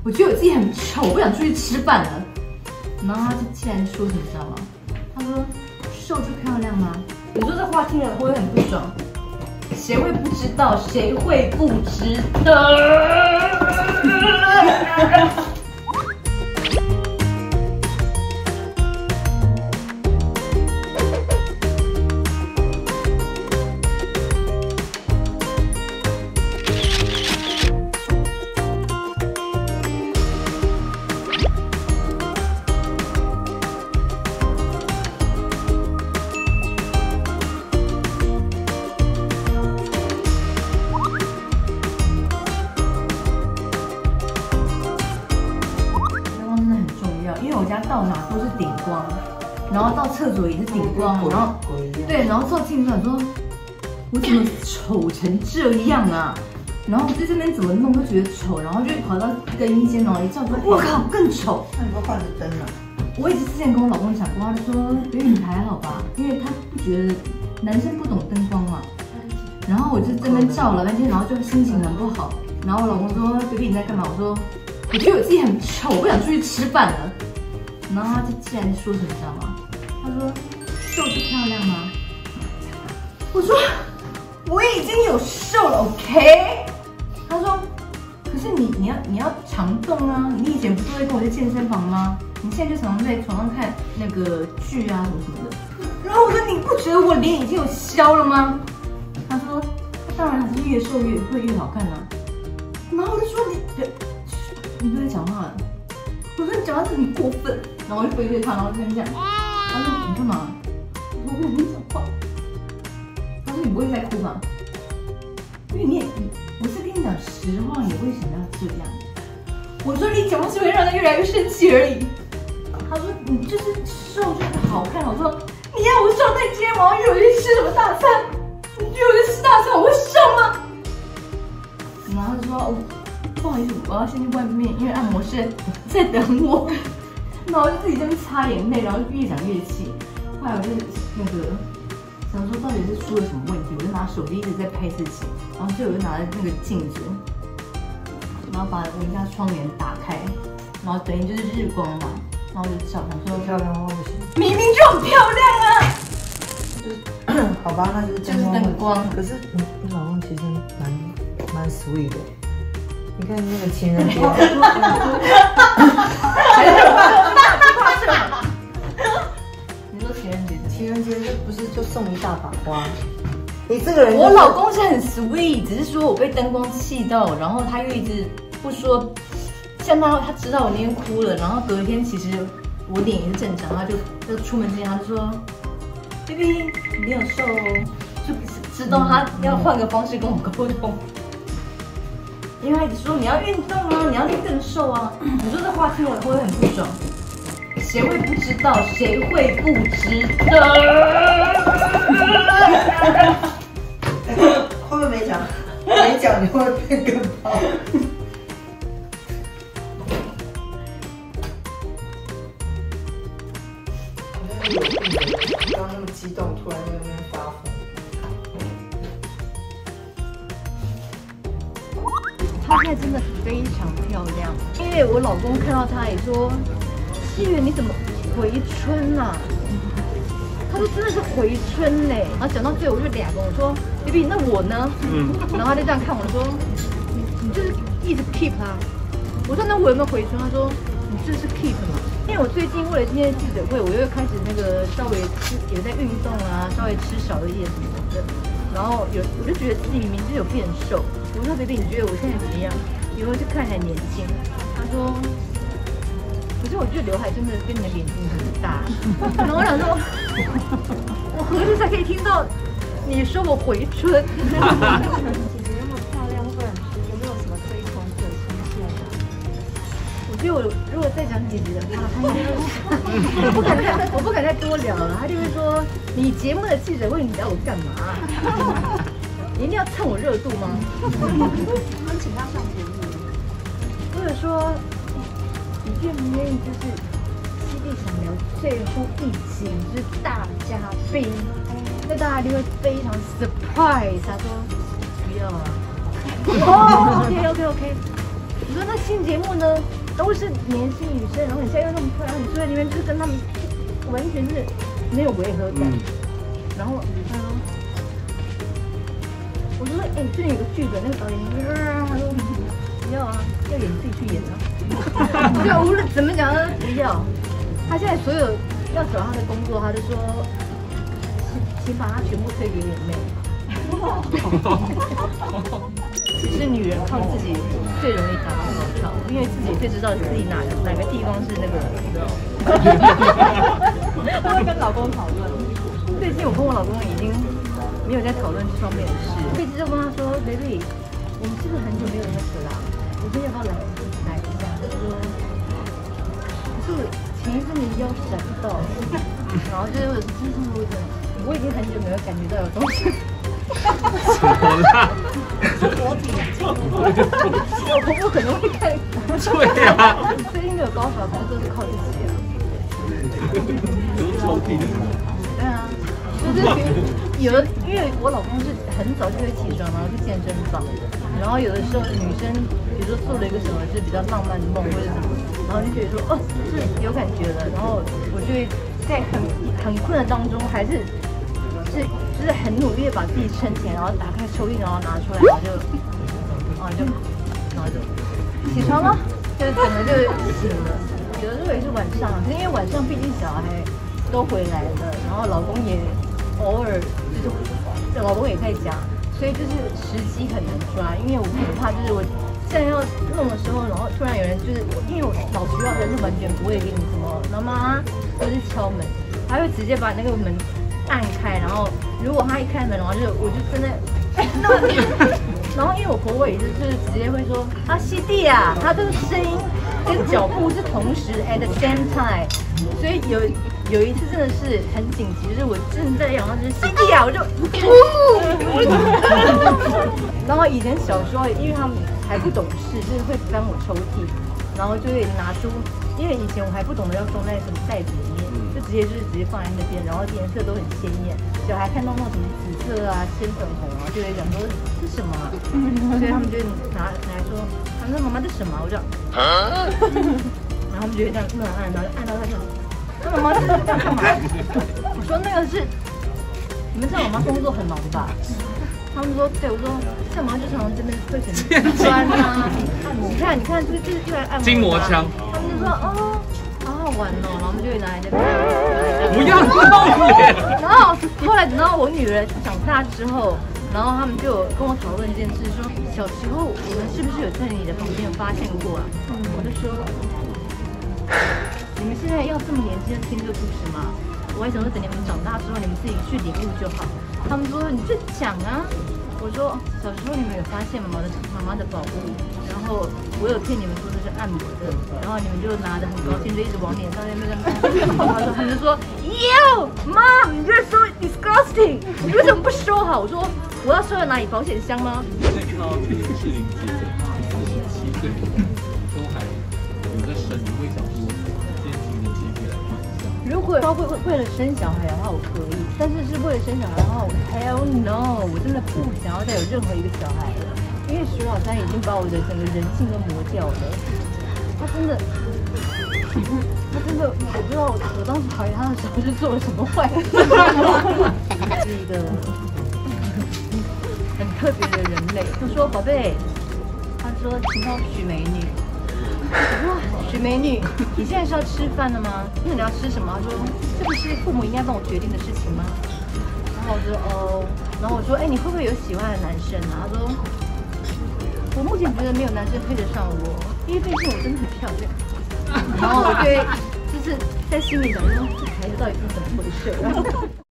我觉得我自己很丑，我不想出去吃饭了。然后他就竟然说什么，知道吗？他说瘦就漂亮吗？你说这话听了会不会很不爽？谁会不知道？谁会不知道？因为我家到哪都是顶光，然后到厕所也是顶光，然后对，然后照镜子说，我怎么丑成这样啊？然后我在这边怎么弄都觉得丑，然后就跑到更衣间，然后一照说，我靠，更丑。 那你不换个灯啊？ 我也是之前跟我老公讲过，他就说，baby你还好吧？因为他不觉得男生不懂灯光嘛。然后我就这边照了半天，然后就心情很不好。然后我老公说，baby你在干嘛？我说，我觉得我自己很丑，我不想出去吃饭了。然后他就竟然说什么，知道吗？他说瘦就漂亮吗？我说我已经有瘦了 ，OK。他说，可是你要常动啊，你以前不是会跟我去健身房吗？你现在就常常在床上看那个剧啊什么什么的。然后我说你不觉得我脸已经有消了吗？他说当然还是越瘦越好看啊。然后我就说你都在讲话了。我说你讲话是很过分，然后我就背对他，然后就跟他讲，他说你干嘛？我说我不讲话。他说你不会再哭吧？因为我是跟你讲实话，你为什么要这样？我说你讲话是会让他越来越生气而已。他说你就是瘦就是好看。我说你要我瘦，那你今天晚上约我去吃什么大餐？你约我去吃大餐，我会瘦吗？然后他就说哦。不好意思，我要先去外面，因为按摩师在等我。然后我就自己在那边擦眼泪，然后越讲越气。后来我就想说，到底是出了什么问题？我就拿手机一直在拍自己，然后最后我就拿着那个镜子，然后把我们家窗帘打开，然后等于就是日光嘛，然后我就照，想说漂亮吗？不行， 明明就很漂亮啊。 就是好吧，那就是灯光。可是你老公其实蛮 sweet 的。你看那个情人节， 你说情人节？ 情人节这不是就送一大把花？你这个人， 我老公是很 sweet， 只是说我被灯光气到，然后他又一直不说，像他知道我那天哭了，然后隔天其实我脸也是正常，他就出门之前他就说 ，baby 你有瘦哦，就知道他要换个方式跟我沟通。因为他一直说你要运动啊，你要更瘦啊。你说这话听了会不会很不爽？谁会不知道？谁会不知道？ 会不会没讲？没讲你会变更胖。刚刚那么激动，突然在那边发疯。 她现在真的非常漂亮，因为我老公看到她也说：“希月你怎么回春啊？”他说：“真的是回春嘞。”然后讲到最后我就俩跟我说 ：“baby， 那我呢？”然后他就这样看我说：“你就是一直 keep 他。”我说：“那我有没有回春？”他说：“你这是 keep 嘛。”因为我最近为了今天记者会，我又开始那个稍微也在运动啊，稍微吃少一点什么的。然后我就觉得自己明明就有变瘦。我说 baby， 你觉得我现在怎么样？有没有就看起来年轻？他说，可是我觉得刘海真的跟你的眼睛很搭。然后我想说，我何时才可以听到你说我回春？ 姐姐那么漂亮，不然有没有什么推崇者出现啊？ 我觉得我如果再讲姐姐的话，我不敢再多聊了。他就会说，你节目的记者会你找我干嘛？你一定要蹭我热度吗？ 我们请他上节目， 或者说，你愿不愿意就是犀利想聊最后一集就是大嘉宾？那大家一定会非常 surprise。他说不要啊。哦 ，OK。 我说那新节目呢，都是年轻女生，然后你现在又那么漂亮，你坐在里面就是跟他们完全是没有违和感。然后他说，我说哎，这里有个剧本，那个导演他说不要啊，要演自己去演啊。我就无论怎么讲都不要。他现在所有要找他的工作，他就说，请把他全部推给眼妹。其实女人靠自己最容易达到高潮，因为自己最知道自己哪个地方是那个，你知道吗？ 我会跟老公讨论。 最近我跟我老公已经没有在讨论这方面的事，所以就跟他说 ，baby， 我们是不是很久没有那个啦？我说要不要来一下？他说，可是我前一阵子腰闪到，然后就是我已经很久没有感觉到有东西。 什么啦？ 裸体， 我婆婆可能会看。 对呀。 最近没有高潮，可能都是靠自己啊。 有臭屁的。 对啊，就是有的，因为我老公是很早就会起床，然后去健身房，然后有的时候女生，比如说做了一个什么是比较浪漫的梦或者什么，然后就觉得说哦是有感觉了，然后我就会在很困的当中还是。就是很努力的把自己撑起来，然后打开抽屉，然后拿出来，然后就起床了，就是整个就醒了。有的时候也是晚上，可是因为晚上毕竟小孩都回来了，然后老公也偶尔就是老公也在家，所以就是时机很难抓。因为我很怕就是我现在要弄的时候，然后突然有人就是因为我老徐老人是完全不会给你什么妈妈或是敲门，他会直接把那个门按开，然后如果他一开门，然后我就真的，然后因为我婆婆也是就是直接会说啊西弟啊，他这个声音跟脚步是同时 at the same time， 所以有一次真的是很紧急，就是我正在然后就是西弟啊，我就，然后以前小时候因为他们还不懂事，就是会翻我抽屉，然后就会拿出，因为以前我还不懂得要装在什么袋子里面。就直接放在那边，然后颜色都很鲜艳。小孩看到那种什么紫色啊、鲜粉红啊，就会讲说这是什么啊？所以他们就拿来说，他们说妈妈这什么？我就，然后他们就会这样乱按，然后按到他就，那妈妈这样干嘛？我说那个是，你们知道妈妈工作很忙吧？他们说对，我说像妈妈就常常这边会很酸啊，你看这就是用来按摩筋膜枪。 他们就说哦。好好玩哦，然后我们就会拿来这边。 不要露脸。 然后后来等到我女儿长大之后，然后他们就跟我讨论一件事，说小时候我们是不是有在你的房间发现过啊？我就说，你们现在要这么年轻的听这个故事吗？我还想说等你们长大之后，你们自己去领悟就好。他们说你就讲啊。我说小时候你们有发现妈妈的宝物，然后我有骗你们说这是按摩的，然后你们就拿着很高兴，就一直往脸上那边他们就说 ，Yo Mom, you're so disgusting， 你为什么不收好？我说我要收在哪里？保险箱吗？ 现在看到这个适龄记者47岁都还有在生，你会想说坚持你的机会来看一下？ 如果为了生小孩的话，我可以；但是为了生小孩的话，我 hell no， 我真的不想要再有任何一个小孩了。因为徐老三已经把我的整个人性都磨掉了。他真的，我不知道我当时怀疑他的时候是做了什么坏事。是一个很特别的人类。他说：“宝贝，他说请到许美女。”我说许美女，你现在是要吃饭了吗？那你要吃什么？他说这不是父母应该帮我决定的事情吗？然后我说哦，然后我说哎，你会不会有喜欢的男生啊？他说我目前觉得没有男生配得上我，因为毕竟我真的很漂亮。然后我就会就是在心里想说这孩子到底是怎么回事？